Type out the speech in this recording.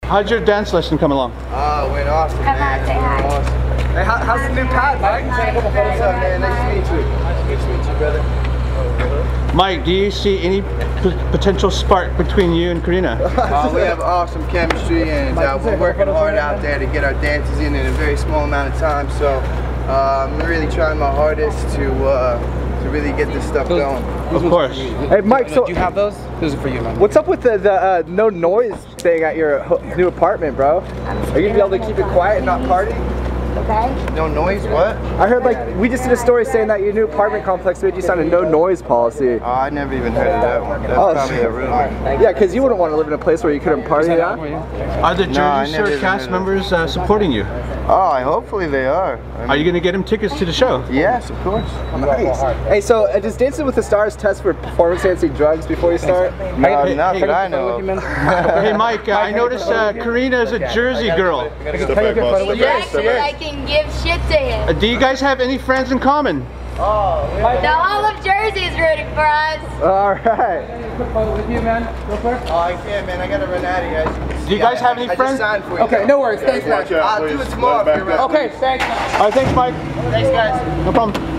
How'd your dance lesson come along? Oh, it went awesome, Come on, say hi. Awesome. Hey, how's the new pad, Mike? Take a couple photos up, man. Nice to meet you. Nice to meet you, brother. Mike, do you see any potential spark between you and Karina? We have awesome chemistry, and we're working hard out there to get our dances in a very small amount of time. So I'm really trying my hardest to really get this stuff going. Of course. Hey, Mike, so do you have those? Those are for you, man. What's up with the no noise thing at your new apartment, bro? Are you gonna be able to keep it quiet and not party? Okay. No noise, what? I heard like we just did a story saying that your new apartment complex made you sign a no noise policy. Oh, I never even heard of that one. That's probably a rumor. Yeah, because you wouldn't want to live in a place where you couldn't party. Yeah? Are the No, I Jersey never Shore even cast heard members supporting you? Oh, hopefully they are. Are you going to get them tickets to the show? Yes, of course. Nice. Hey, so does Dancing with the Stars test for performance-enhancing drugs before you start? No, not that I know of. Hey Mike, I noticed Karina is a Jersey girl. Yes, I can give shit to him. Do you guys have any friends in common? The whole of Jersey is rooting for us. All right. Quick photo with you, man. Real quick. Oh, I can't, man. I gotta run out of you guys. Do you guys have any friends? I just signed for you. Okay, no worries. Thanks, man. I'll do it tomorrow if you're ready. Okay, thanks. All right, thanks Mike. Thanks, guys. No problem.